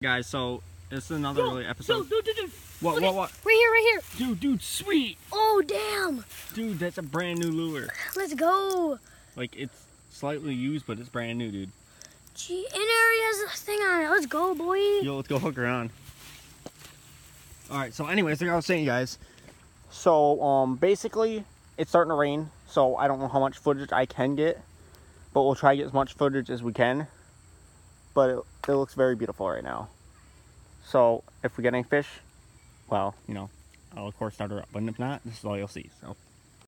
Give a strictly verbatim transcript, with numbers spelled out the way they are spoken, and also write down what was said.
Guys, so this is another Yo, really episode. Yo, dude, dude, dude. What, Look what, at- what? Right here, right here. Dude, dude, sweet. Oh, damn. Dude, that's a brand new lure. Let's go. Like, it's slightly used, but it's brand new, dude. Gee, and it already has a thing on it. Let's go, boy. Yo, let's go hook her on. Alright, so anyways, like I was saying, guys. So, um, basically, it's starting to rain. So, I don't know how much footage I can get. But we'll try to get as much footage as we can. But it, it looks very beautiful right now. So, if we get any fish, well, you know, I'll of course start her up. But if not, this is all you'll see. So.